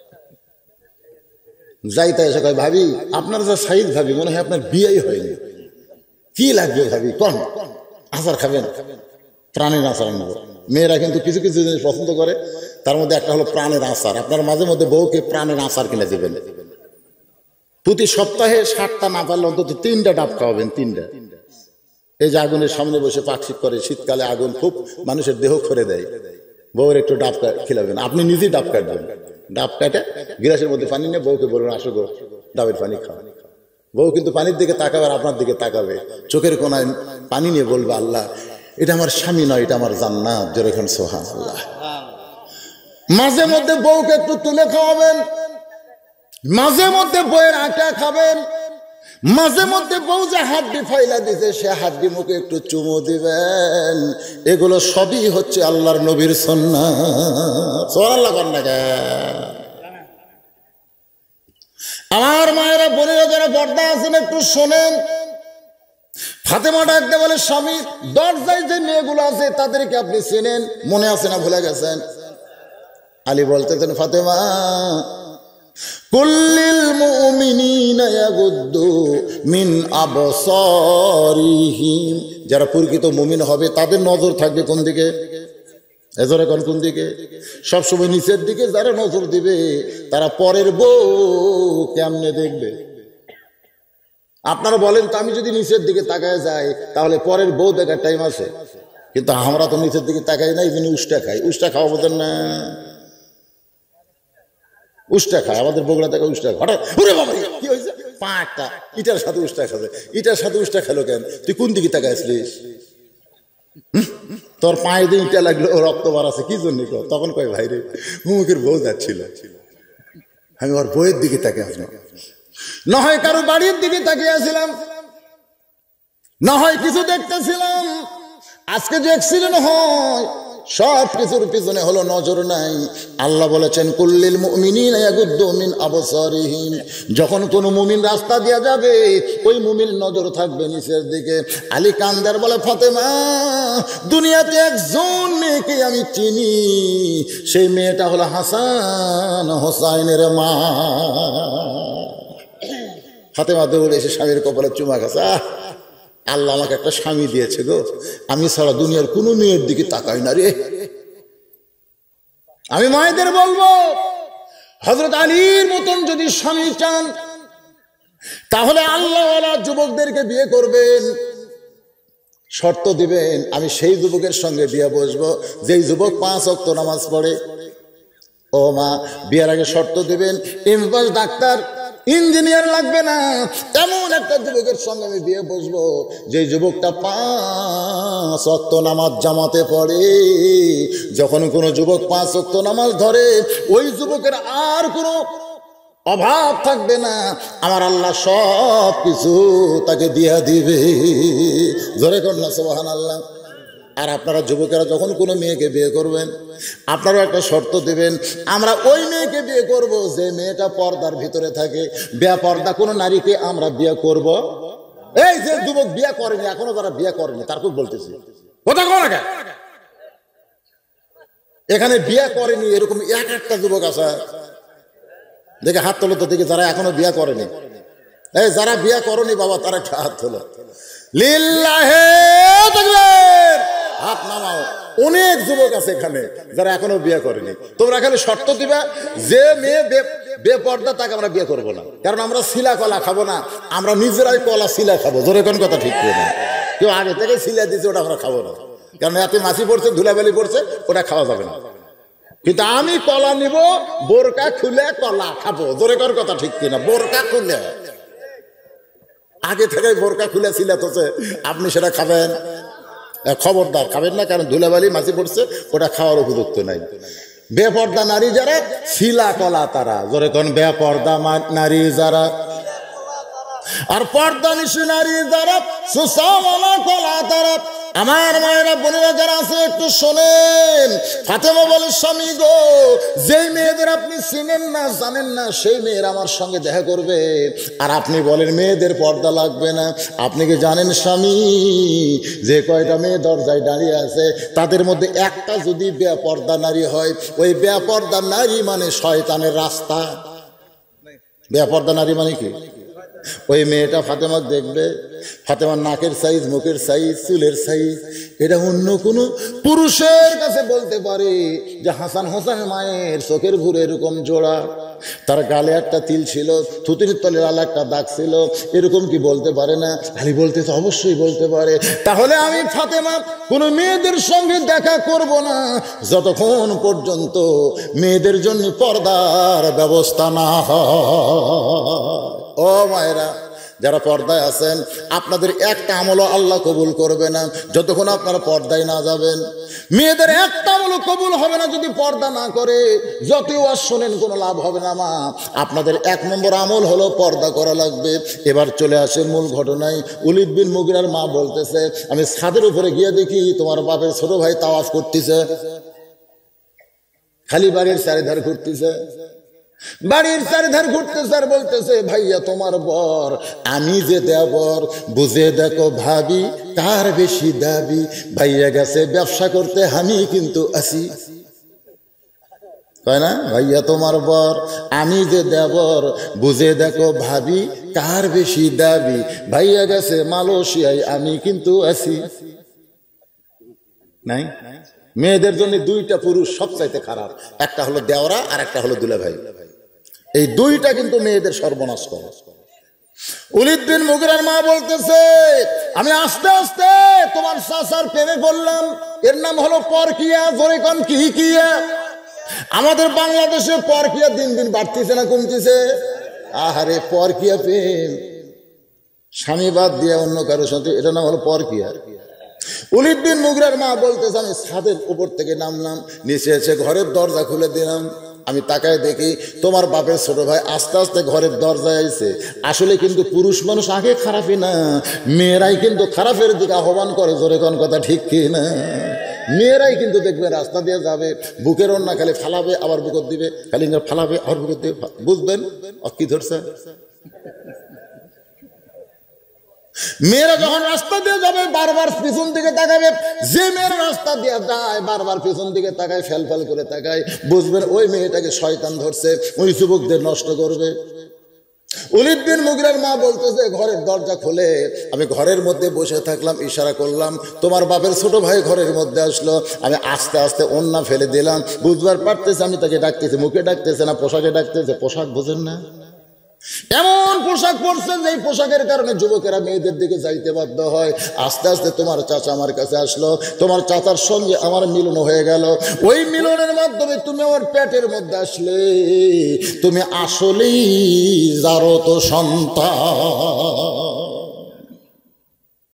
যাই তাই এসে কয় ভাবি আপনার যা সাইদ ভাবি মনে হয় আপনার বিয়েই হয়নি, কি লাগবে ভাবি কোন আচার খাবেন? প্রাণীর আচার নেব। মেয়েরা কিন্তু কিছু কিছু জিনিস পছন্দ করে, তার মধ্যে একটা হলো প্রাণের আচার। আপনার মাঝে মধ্যে বউকে প্রাণের আচার কিনে দেবেন। প্রতি সপ্তাহে সাতটা না পারলে অন্তত তিনটা ডাব খাওয়াবেন, তিনটা। এই যে আগুনের সামনে বসে পাকশিক করে, শীতকালে আগুন খুব মানুষের দেহ করে দেয়, বউর একটু ডাব খিলাবেন। আপনি নিজেই ডাব কাটবেন, ডাব কাটে গিলাসের মধ্যে পানি নিয়ে বউকে বলবেন আসো গো ডাবের পানি খাওয়া। বউ কিন্তু পানির দিকে তাকাবে আর আপনার দিকে তাকাবে, চোখের কোনায় পানি নিয়ে বলবে আল্লাহ এটা আমার স্বামী নয়, এটা আমার জান্নাত। যেরকম সুবহানাল্লাহ। মাঝে মধ্যে বউকে একটু তুলে খাওয়াবেন, মাঝে মধ্যে বউয়ের আটা খাবেন, মাঝে মধ্যে বউ যে হাড্ডি ফাইলা দিতে সে হাড্ডি মুখে একটু চুমু দিবেন। এগুলো সবই হচ্ছে আল্লাহর নবীর সুন্নাত। সুবহানাল্লাহ। আমার মায়েরা বোনেরা যারা পর্দা আছেন একটু শোনেন। ফাতেমা ডাকতে বলে স্বামী দরজায় যে মেয়েগুলো আছে তাদেরকে আপনি চেনেন? মনে আছে না ভুলে গেছেন? আলী বলতেছেন ফাতেমা কুল্লিল মুমিনিনা ইয়াগুদ্দু মিন আবসারিহিম, যারা প্রকৃত মুমিন হবে তাদের নজর থাকবে কোন দিকে? এজরে কোন কোন দিকে? সবসময় নিচের দিকে যারা নজর দিবে তারা পরের বউ কেমনে দেখবে? আপনারা বলেন তো আমি যদি নিচের দিকে তাকায় যাই তাহলে পরের বউ দেখার টাইম আছে? কিন্তু আমরা তো নিচের দিকে তাকাই না, এই জন্য উষ্টা খাই। উষ্টা খাওয়া বোঝেন না? উষ্টা খায় আমাদের বগুড়া থেকে উষ্টা খায়। হঠাৎ ওরে বাবা কি হয়েছে? পা একটা ইটার সাথে উষ্টা খাবে। ইটার সাথে উষ্টা খেলো কেন? তুই কোন দিকে তাকাইছিলিস? তোর পায়ে দিয়ে ইটা লাগলো, রক্ত বার আছে কি জন্য? তখন কয় ভাই রে হুমুকের বউ যাচ্ছিল, আমি ওর বইয়ের দিকে তাকিয়ে আসলাম, না হয় কারো বাড়ির দিকে তাকিয়ে আসছিলাম, না হয় কিছু দেখতেছিলাম। আজকে যে অ্যাক্সিডেন্ট হয় সব কিছুর পিছনে হলো নজর নাই। আল্লাহ বলেছেন কুল্লিল মুমিনিনা ইয়াগুদ্দু মিন আবসারিহিম, যখন কোন মুমিন রাস্তা দিয়ে যাবে ওই মুমিন নজর থাকবে নিচের দিকে। আলী কান্দার বলে ফাতেমা দুনিয়াতে একজন মেয়েকে আমি চিনি, সেই মেয়েটা হলো হাসান হোসাইনের মা। ফাতেমা দৌড়ে এসে স্বামীর কপালে চুমা খাচ্ছে, আল্লাহ আমাকে একটা স্বামী দিয়েছে গো, আমি সারা দুনিয়ার কোনো মেয়ের দিকে তাকাই না রে। আমি মায়েদের বলবো হযরত আলীর মতন যদি স্বামী চান তাহলে আল্লাহওয়ালা যুবকদেরকে বিয়ে করবেন, শর্ত দিবেন আমি সেই যুবকের সঙ্গে বিয়ে বসবো যেই যুবক পাঁচ ওয়াক্ত নামাজ পড়ে। ও মা বিয়ের আগে শর্ত দিবেন এমবাস ডাক্তার ইঞ্জিনিয়ার লাগবে না, এমন একটা যুবকের সঙ্গে আমি বিয়ে বসবো যে যুবকটা পাঁচ ওয়াক্ত নামাজ জামাতে পড়ে। যখন কোনো যুবক পাঁচ ওয়াক্ত নামাজ ধরে ওই যুবকের আর কোনো অভাব থাকবে না, আমার আল্লাহ সব কিছু তাকে দিয়া দিবে। জোরে কন্যা সুবহানাল্লাহ। আর আপনারা যুবকেরা যখন কোনো মেয়েকে বিয়ে করবেন আপনারা একটা শর্ত দিবেন, আমরা ওই মেয়েকে বিয়ে করব যে মেয়েটা পর্দার ভিতরে থাকে। বেপর্দা কোনো নারীকে আমরা বিয়ে করব। এই যে যুবক বিয়ে করেনি এখনো যারা বিয়ে করেনি তার খুব বলতেছি কথা কোন আগে এখানে বিয়ে করেনি এরকম এক একটা যুবক আছে দেখে হাত তোলো তো দেখি যারা এখনো বিয়ে করেনি। এই যারা বিয়ে করনি বাবা তারা একটা হাত তোলো, লিল্লাহে তাকবীর, হাত নামাও। অনেক যুবক আছে এখানে যারা এখনো বিয়ে করেনি। তোমরা এখানে শর্ত দিবা যে মেয়ে বেপর্দা তাকে আমরা বিয়ে করবো না, কারণ আমরা শিলা কলা খাবো না, আমরা নিজেরাই কলা শিলা খাবো। জোরে কোন কথা ঠিক করে না, কেউ আগে থেকে শিলা দিচ্ছে ওটা আমরা খাবো না, কারণ এতে মাছি পড়ছে ধুলাবালি পড়ছে ওটা খাওয়া যাবে না। কিন্তু আমি কলা নিব বোরকা খুলে কলা খাবো। জোরে কোন কথা ঠিক কিনা? বোরকা খুলে আগে থেকে বোরকা খুলে শিলা তোছে আপনি সেটা খাবেন? খবরদার খাবেন না, কারণ ধুলাবালি মাছি পড়ছে ওটা খাওয়ার উপযুক্ত নাই। বেপর্দা নারী যারা শিলা কলা তারা। জোরে কোন বেপর্দা নারী যারা আর পর্দা নিশি নারী যারা সুসাওয়ালা কলা তারা। আমার মায়েরা বোনেরা যারা আছে একটু শোনেন। ফাতেমা বলে স্বামী গো যেই মেয়েদের আপনি চিনেন না জানেন না সেই মেয়ের আমার সঙ্গে দেখা করবে, আর আপনি বলেন মেয়েদের পর্দা লাগবে না। আপনি কি জানেন স্বামী যে কয়টা মেয়ে দরজায় দাঁড়িয়ে আছে তাদের মধ্যে একটা যদি বেপর্দা নারী হয়, ওই বেপর্দা নারী মানে শয়তানের রাস্তা। বেপর্দা নারী মানে কি? ওই মেয়েটা ফাতেমা দেখবে, ফাতেমার নাকের সাইজ, মুখের সাইজ, চুলের সাইজ এটা অন্য কোনো পুরুষের কাছে বলতে পারে যে হাসান হোসেন মায়ের চোখের ঘুরে এরকম জোড়া, তার গালে একটা তিল ছিল, থুতুনির তলে লাল একটা দাগ ছিল, এরকম কি বলতে পারে না? খালি বলতে তো অবশ্যই বলতে পারে। তাহলে আমি ফাতেমা কোনো মেয়েদের সঙ্গে দেখা করব না যতক্ষণ পর্যন্ত মেয়েদের জন্য পর্দার ব্যবস্থা না হয়। ও মায়েরা, যারা পর্দায় আছেন, আপনাদের একটা আমলও আল্লাহ কবুল করবে না যতক্ষণ আপনারা পর্দায় না যাবেন। মেয়েদের একটা আমলও কবুল হবে না যদি পর্দা না করে। যতই ওয়াজ শোনেন কোনো লাভ হবে না মা। আপনাদের এক নম্বর আমল হলো পর্দা করা লাগবে। এবার চলে আসেন মূল ঘটনায়। ওলীদ বিন মুগীরার মা বলতেছে, আমি ছাদের উপরে গিয়ে দেখি তোমার বাপের ছোট ভাই তাওয়াফ করতেছে, খালি বাড়ির চারিধার ঘুরতেছে, বাড়ির চারিধার ঘুরতেছে আর বলতেছে, ভাইয়া তোমার বর, আমি যে দেবর, বুঝে দেখো ভাবি কার বেশি দাবি, ভাইয়া গেছে ব্যবসা করতে আমি কিন্তু আসি। তাই না? ভাইয়া তোমার বর, আমি যে দেবর, বুঝে দেখো ভাবি কার বেশি দাবি, ভাইয়া গেছে মালয়েশিয়ায় আমি কিন্তু আসি। নাই? মেয়েদের জন্য দুইটা পুরুষ সবচাইতে খারাপ, একটা হলো দেওরা আর একটা হলো দুলাভাই। এই দুইটা কিন্তু মেয়েদের সর্বনাশ করে। ওলীদ বিন মুগীরার মা বলতেছে, আমি আস্তে আস্তে তোমার চাচার প্রেমে পড়লাম, এর নাম হলো পরকিয়া। জোরে কোন কি কিয়া? আমাদের বাংলাদেশে পরকিয়া দিন দিন বাড়তেছে না কমতেছে? আহারে পরকিয়া প্রেম, স্বামী বাদ দিয়ে অন্য কারোর সাথে, এটা নাম হলো পরকিয়া। ওলীদ বিন মুগীরার মা বলতেছে, আমি ছাদের উপর থেকে নামলাম, নিচে এসে ঘরের দরজা খুলে দিলাম, আমি তাকায় দেখি তোমার বাপের ছোট ভাই আস্তে আস্তে ঘরের দরজায় আইছে। আসলে কিন্তু পুরুষ মানুষ আগে খারাপই না, মেয়েরাই কিন্তু খারাপের দিকে আহ্বান করে। জোরে কোন কথা ঠিক কি না? মেয়েরাই কিন্তু দেখবে রাস্তা দিয়ে যাবে, বুকের ওড়না খালি ফালাবে আবার বুকর দিবে, খালি ফালাবে আবার বুকর দিবে, বুঝবেন কি ধরছে? মেয়েরা যখন রাস্তা দিয়ে যাবে বারবার পিছন দিকে তাকাবে, যে মেয়েরা রাস্তা দিয়ে যায় বারবার পিছন দিকে তাকায়, ফেল ফেল করে তাকায়, বুঝবেন ওই মেয়েটাকে শয়তান ধরছে, ওই যুবকদের নষ্ট করবে। ওলীদ বিন মুগীরার মা বলতেছে, ঘরের দরজা খুলে আমি ঘরের মধ্যে বসে থাকলাম, ইশারা করলাম, তোমার বাপের ছোট ভাই ঘরের মধ্যে আসলো, আমি আস্তে আস্তে ওড়না ফেলে দিলাম, বুঝবার পারতেছে আমি তাকে ডাকতেছি, মুখে ডাকতেছে না পোশাকে ডাকতেছে। পোশাক বোঝেন না? এমন পোশাক পরছেন যে পোশাকের কারণে যুবকেরা মেয়েদের দিকে যাইতে বাধ্য হয়। আস্তে আস্তে তোমার চাচা আমার কাছে আসলো, তোমার চাচার সঙ্গে আমার মিলন হয়ে গেল। ওই মিলনের মাধ্যমে তুমি আমার পেটের মধ্যে আসলে, তুমি আসলেই জারত সন্তান।